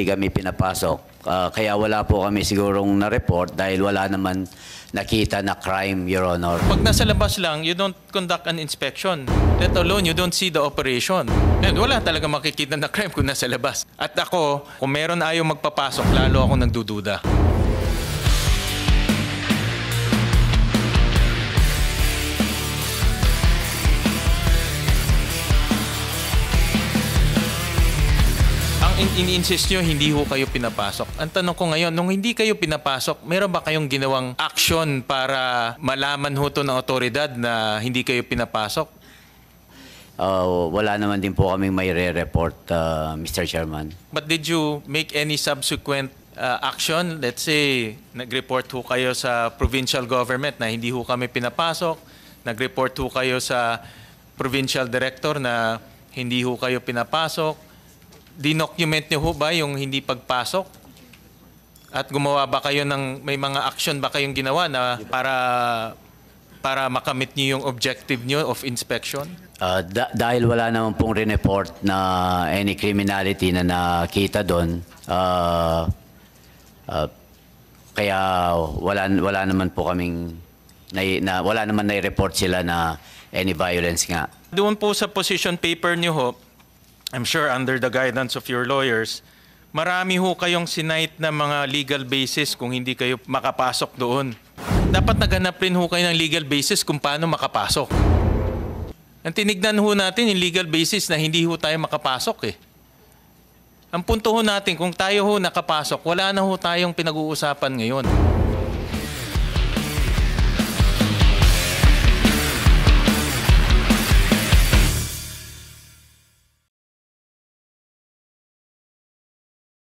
hindi kami pinapasok. Kaya wala po kami sigurong na-report dahil wala naman nakita na crime, Your Honor. Pag nasa labas lang, you don't conduct an inspection. Let alone, you don't see the operation. And wala talaga makikita na crime kung nasa labas. At ako, kung meron ayaw magpapasok, lalo ako nagdududa. Ini-insist nyo, hindi ho kayo pinapasok. Ang tanong ko ngayon, nung hindi kayo pinapasok, meron ba kayong ginawang action para malaman ho to ng otoridad na hindi kayo pinapasok? Wala naman din po kaming may re-report, Mr. Chairman. But did you make any subsequent action? Let's say, nag-report ho kayo sa provincial government na hindi ho kami pinapasok. Nag-report ho kayo sa provincial director na hindi ho kayo pinapasok. Dinocument niyo ho ba yung hindi pagpasok? At gumawa ba kayo ng, may mga action ba kayong ginawa na para makamit niyo yung objective niyo of inspection? Dahil wala naman pong report na any criminality na nakita doon, kaya wala naman po kaming, wala naman na-report sila na any violence nga. Doon po sa position paper niyo ho, I'm sure under the guidance of your lawyers, marami ho kayong sinight na mga legal basis kung hindi kayo makapasok doon. Dapat naghanap rin ho kayo ng legal basis kung paano makapasok. Ang tinignan ho natin yung legal basis na hindi ho tayo makapasok eh. Ang punto ho natin, kung tayo ho nakapasok, wala na ho tayong pinag-uusapan ngayon.